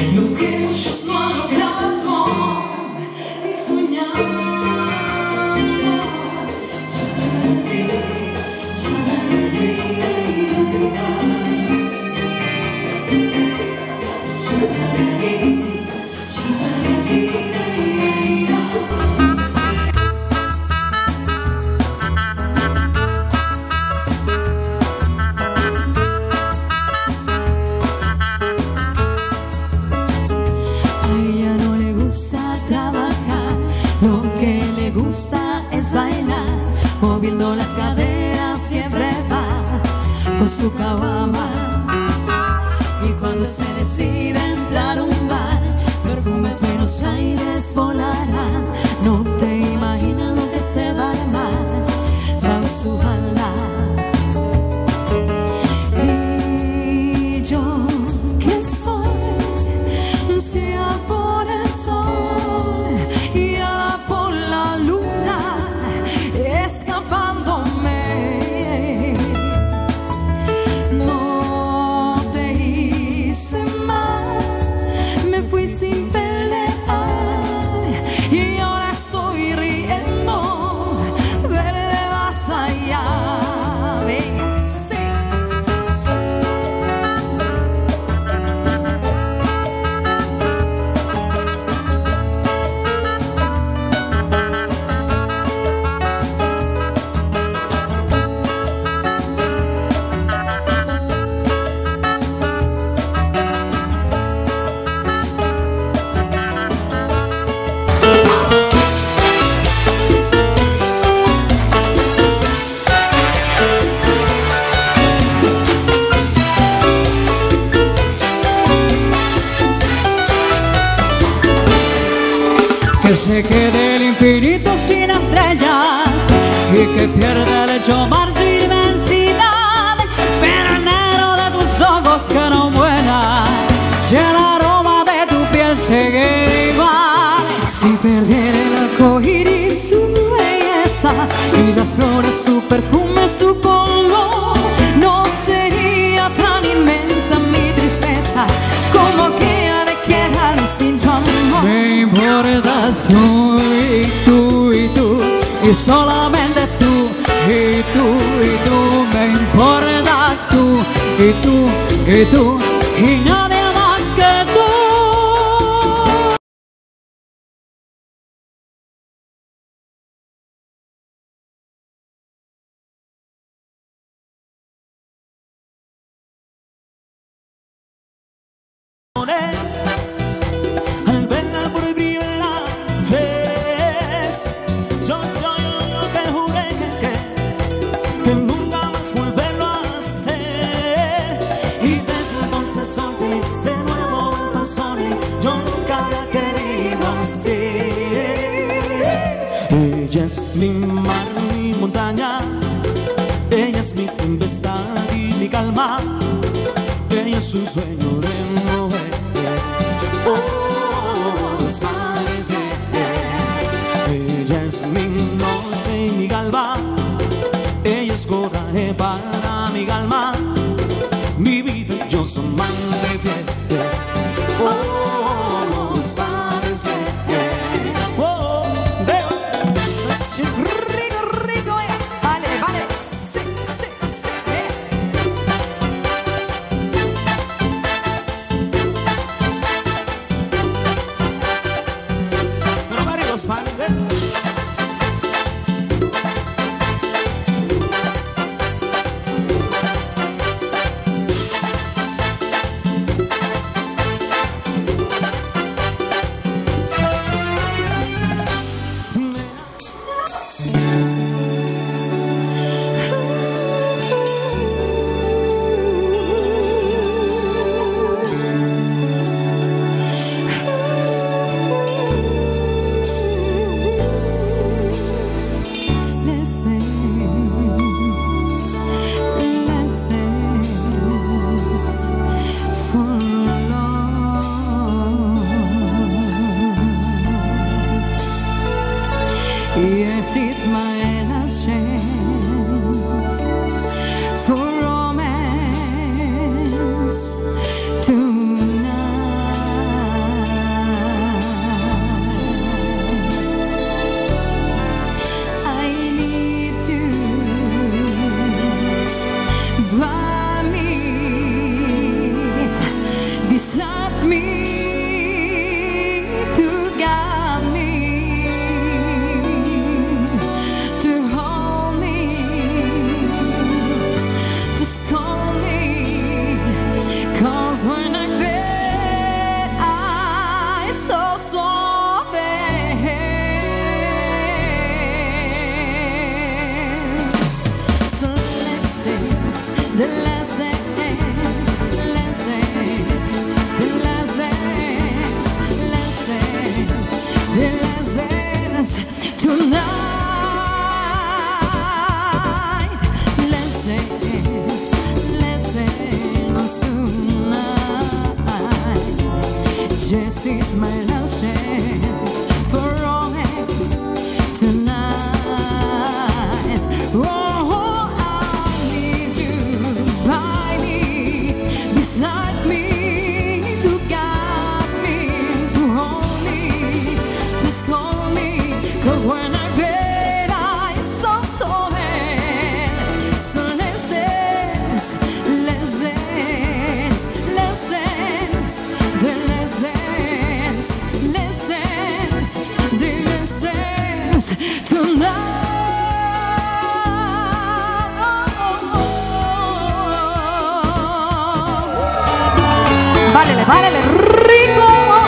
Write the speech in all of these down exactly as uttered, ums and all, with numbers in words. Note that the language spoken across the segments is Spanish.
lo que muchos no han logrado ni soñado. Bailar, moviendo las caderas, siempre va con su caguama. Y cuando se decide entrar a un bar, perfumes menos aires volarán. No te imaginas lo que se va a armar bajo su falda. Y yo que soy, sea por el sol y a por la luna, escapándome, no te hice mal, me fui sin pelear y ahora estoy riendo, verde vas allá, venga, sí. Que se quede el infinito sin estrellas y que pierda el hecho mar su inmensidad, pero el negro de tus ojos que no muera y el aroma de tu piel sigue igual. Si perdiera el arco iris su belleza y las flores su perfume, su color, no sería tan inmensa mi tristeza como aquella de quedar sin tu amor. Me importas tú y tú y tú y solamente tú y tú y tú. Me importas tú y tú y tú y nadie más que tú. Al verla por primera vez, yo, yo, yo, yo te juré que, que, que nunca más volverlo a hacer. Y desde entonces soy feliz de nuevo en pasiones, yo nunca había querido así. Ella es mi mar, mi montaña, ella es mi tempestad y mi calma, ella es un sueño de mujer. Oh, es parece, ella es mi noche y mi galva, ella es coraje para mi alma, mi vida y yo son madre fiel. Oh, es parece, oh, veo, Rico, rico, eh. Vale, vale, sí, sí, sí, eh. no pare los panes, eh. Yes, it might have chance for romance tonight. the last dance, last dance, the last dance, last dance, the last dance tonight. Let's dance, let's dance tonight. Yes, it's my last chance for romance tonight. Oh, I need you by me, beside me, to guide me, to hold me, to scold me. 'Cause when I bet I so so bad. So let's dance, let's dance, let's dance, the let's dance, let's dance, the let's dance tonight. Válele, válele, rico.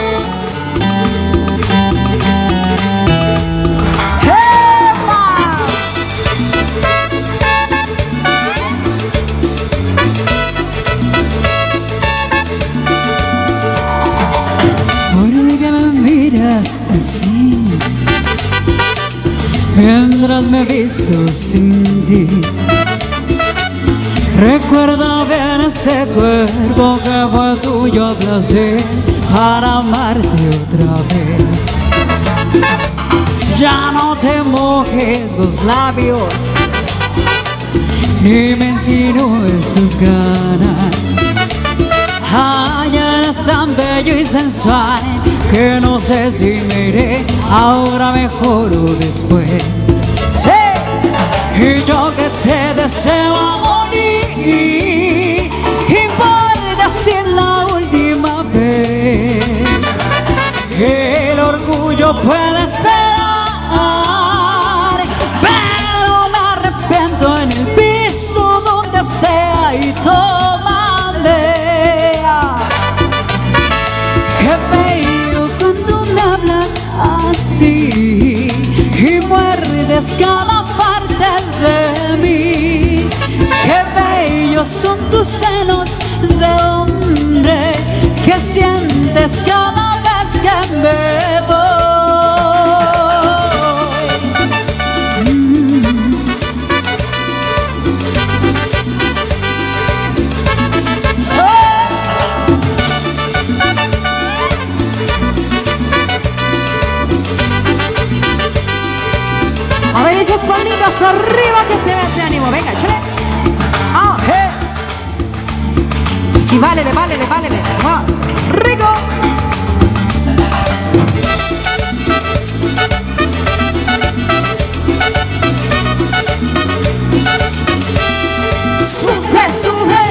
Así, mientras me he visto sin ti, recuerda bien ese cuerpo que fue tuyo a placer para amarte otra vez. Ya no te mojes los labios, ni me insinúes tus ganas. Ay, eres tan bello y sensual que no sé si me iré ahora mejor o después. Sí, y yo que te deseo a morir, importa si es la última vez. El orgullo puede esperar, pero me arrepiento en el piso donde sea y tómame. Qué bello cuando me hablas así y muerdes cada parte de mí. Qué bellos son tus senos de hombre que sientes cada vez que me voy. Mm. So A ver esas palmitas arriba que se ve ese ánimo. Venga, échale. Ah, hey. Y válele, válele, válele. Más rico. Sufre, sufre.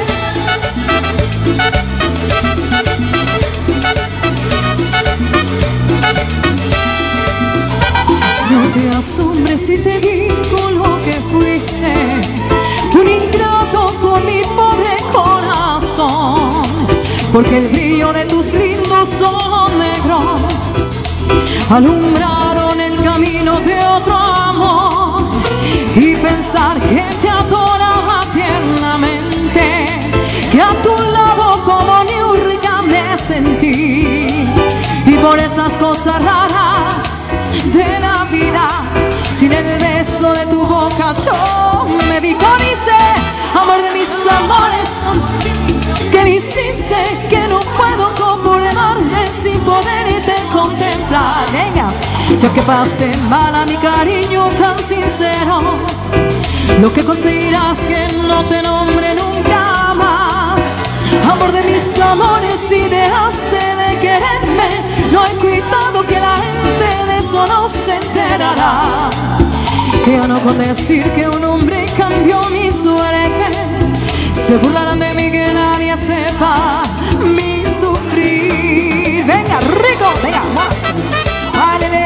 No te asombres si te digo lo que fuiste, un ingrato con mi pobre corazón, porque el brillo de tus lindos ojos negros alumbraron el camino de otro amor, y pensar que te adoraba tiernamente, que a tu lado como niurga me sentí, y por esas cosas raras de la vida, sin el beso de tu boca yo me victoricé. Amor de mis amores, que me hiciste, que no puedo conformarme sin poderte contemplar. Venga, ya que pasaste mal a mi cariño tan sincero, lo que conseguirás que no te nombre nunca más. Amor de mis amores, si dejaste de quererme, no hay cuidado que la gente de eso no se enterará. Que yo no con decir que un hombre cambió mi suerte, se burlarán de mí, que nadie sepa mi sufrir. Venga, rico, venga, más. Álele.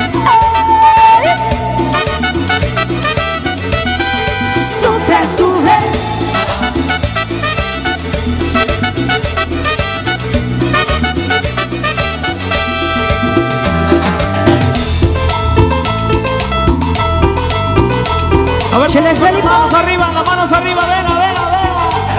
Sufre, sufre. Se les ve el Manos arriba, las manos arriba, venga, venga, venga.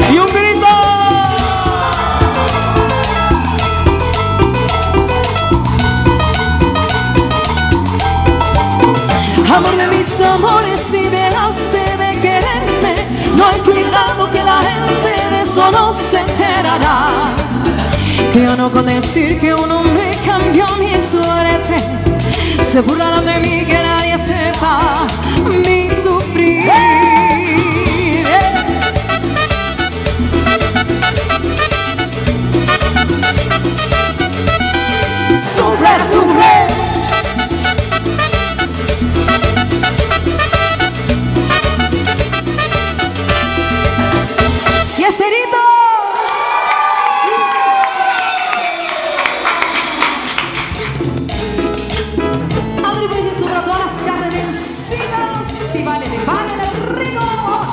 enterará que yo no con decir que un hombre cambió mi suerte se burlarán de mí, que nadie sepa mi sufrir. Sufre, sufre. Y ese grito. Adri, pues esto para todas las carmencitas. Y vale, vale, rico.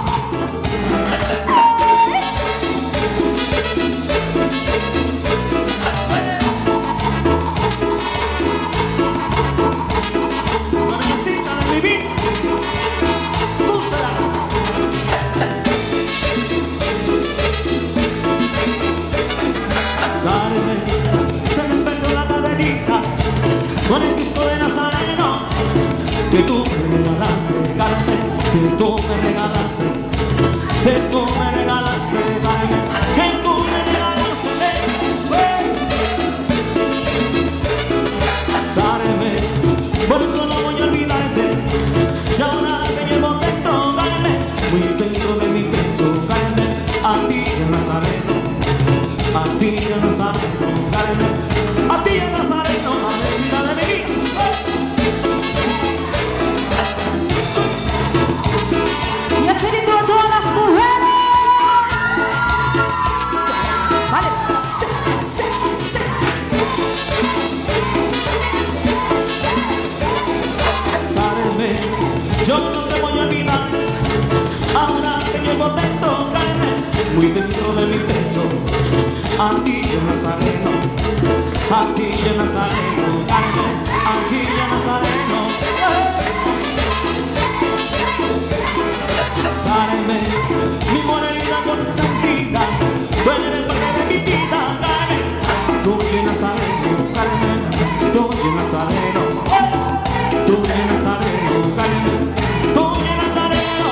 Con el Cristo de Nazareno que tú me regalaste, Carmen, que tú me regalaste, que tú me regalaste, Carmen, que tú me regalaste, Carmen, por eso no voy a olvidarte, y ahora te llevo dentro, Carmen, muy dentro de mi pecho, Carmen, a ti el Nazareno, a ti el Nazareno, Carmen, a ti el Nazareno, a la vecina de mi vida. Y ese grito a todas las mujeres. Vale, sí, sí, sí. Carmen, yo no te voy a olvidar, ahora te llevo dentro, Carmen, muy dentro de mi pecho, a ti el Nazareno, a ti el Nazareno, Carmen, a ti el Nazareno. Carmen, mi morena consentida, tú eres parte de mi vida, Carmen, tú y el Nazareno, Carmen, tú y el Nazareno, tú y el Nazareno, Carmen, tú y el Nazareno.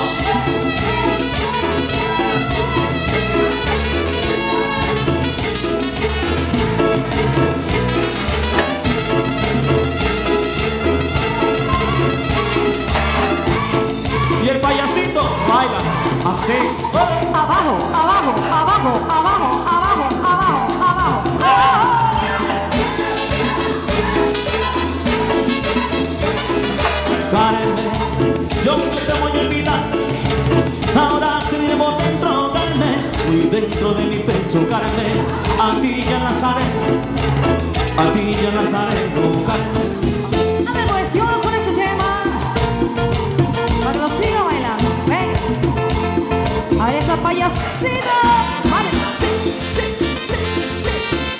Y el payasito baila así. Abajo, abajo, abajo, abajo, abajo, abajo, abajo. Carmen, yo no te voy a olvidar, ahora te llevo dentro, Carmen, muy dentro de mi pecho, Carmen, a ti y a Nazareno, a ti y a Nazareno, Carmen. A ver, pues, y vámonos con ese tema. Cuando siga bailando, venga. A ver esa payasita. Vale, sí, sí, sí, sí.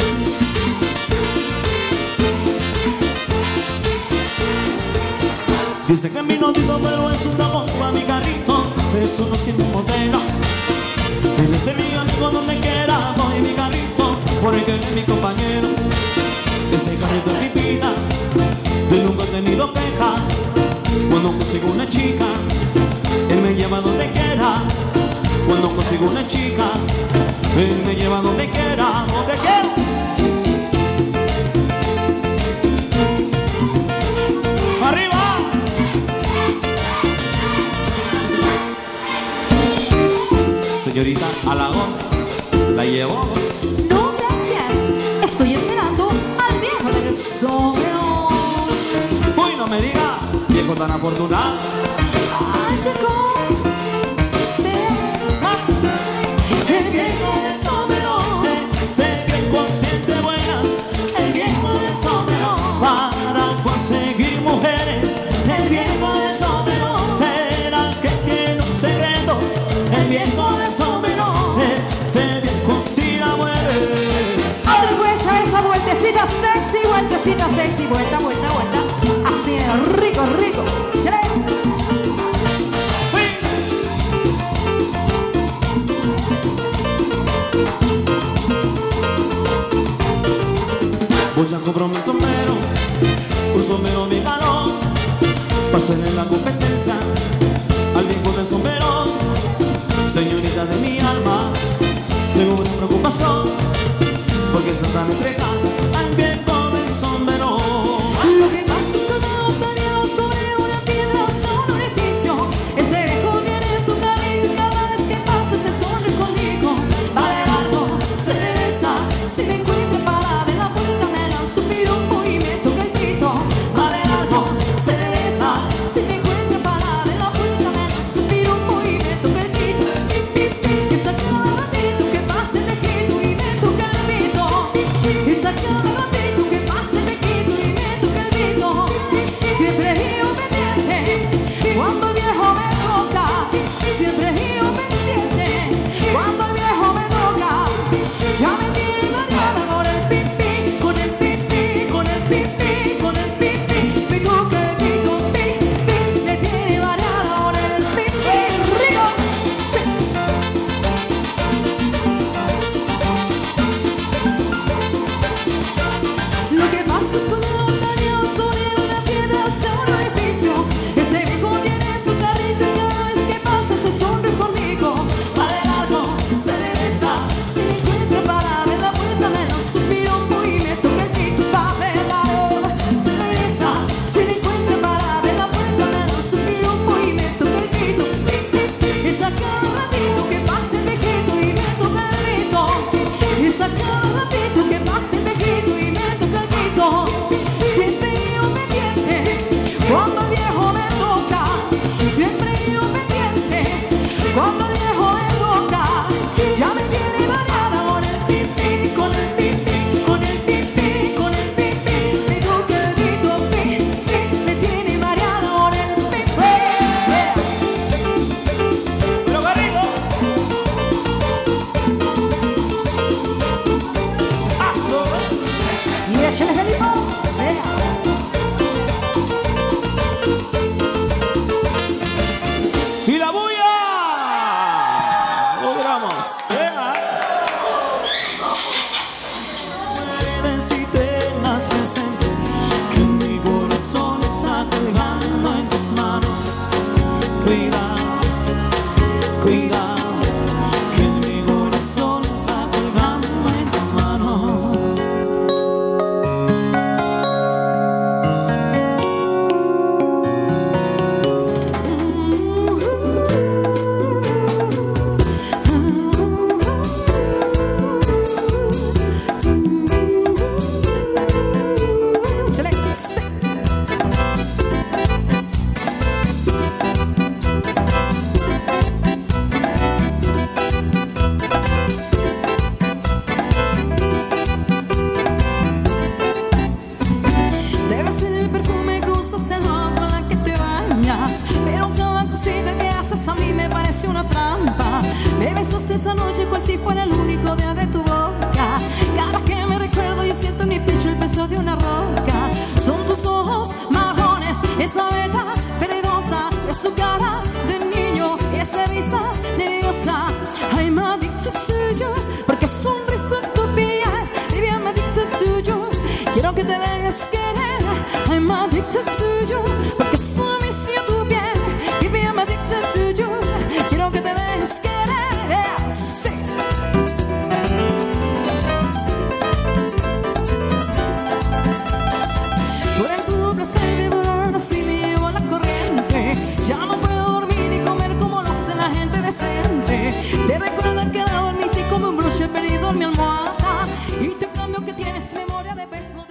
Dice que mi notito, pero es una bomba, mi carrito, eso no tiene modelo. Él es mi amigo donde quiera, voy mi carrito, porque él es mi compañero. Ese carrito es mi vida, de nunca he tenido queja. Cuando consigo una chica, él me lleva donde quiera. Cuando consigo una chica, él me lleva donde quiera, donde quiera. ¡Arriba! Señorita Alagón, ¿la llevo? No, gracias. Estoy esperando al viejo del sombrero. Uy, no me diga, viejo tan afortunado. Ah, llegó. El viejo de sombrero, sé que consciente buena. El viejo del sombrero. Para conseguir mujeres, el viejo de sombrero. ¿Será que tiene un secreto? El viejo de sombrero, ese viejo si la muere. Ahora pues a esa vueltecita sexy, vueltecita sexy, vuelta, vuelta, vuelta. Así, rico, rico. Chale. Voy a comprar un sombrero, un sombrero bien caro, para hacerle la competencia al viejo del sombrero. Señorita de mi alma, ninguna preocupación, porque está tan entregada al viejo del sombrero. Lo que pasa es que no tarea sobre una piedra son un edificio. Ese viejo tiene su carrito y cada vez que pasa se sonríe conmigo. Va de largo, se regresa, si me encuentra parada en la puerta me lanza un piropo y me toca el pito. Va de largo, se regresa, si me encuentra parada en la puerta me lanza un piropo y me toca el pito. Esa cada ratito que pasa el viejito y me toca el pito. Esa cada ratito que pasa el viejito y me toca el pito. Siempre yo pendiente cuando el viejo me toca. Siempre yo pendiente cuando el viejo me toca. Ya me tiene variada con el pipí, con el pipí, con el pipí, con el pipí. Me toca el pito, pipí, me tiene variada con el pipí. Rico, sí. Lo que pasa es cuando tarea sobre una piedra hace un orificio. Ese viejo tiene su carrito y cada vez que pasa se sonríe conmigo. Va de largo, se regresa, si me encuentra parada en la puerta me lanza un piropo y me toca el pito. Va de largo, se regresa, si me encuentra parada en la puerta me lanza un piropo y me toca el pito. Esa cada ratito que pasa el viejito y me toca el pito. Esa cada ratito que pasa el viejito y me toca el pito. Siempre yo pendiente cuando el viejo me toca. Siempre yo pendiente cuando el viejo me toca. Ya me tiene variada con el pipí, con el pipí, con el pipí, con el pipí. Me toca el pito, pipí, me tiene variada con el pipí. Pero Garrido, ¡aso! Y échale el limón, venga. ¡Y la bulla! Logramos. Venga. Si tengas presente que mi corazón está colgando en tus manos. Cuidado, cuidado, que mi corazón está colgando en tus manos. Échale, sí. Debe ser el perfume que usas, el agua con la que te bañas. Pero cada cosita que haces a mí me parece una trampa. Me besaste esa noche cual si fuera el único día de tu boca. Cada que me recuerdo yo siento en mi pecho el peso de una roca. Son tus ojos marrones, esa veta peligrosa, es su cara de niño, esa risa nerviosa. I'm addicted to you, porque sonrisa en tu piel, baby I'm addicted to you. Quiero que te dejes querer. I'm addicted to you, porque soy vicio tu piel, baby I'm addicted to you. Quiero que te dejes querer, yeah, sí. Por el puro placer de volar así me llevo a la corriente. Ya no puedo dormir ni comer como lo hace la gente decente. Te recuerda que la dormí como un broche perdido en mi almohada. Y te cambio que tienes memoria de beso.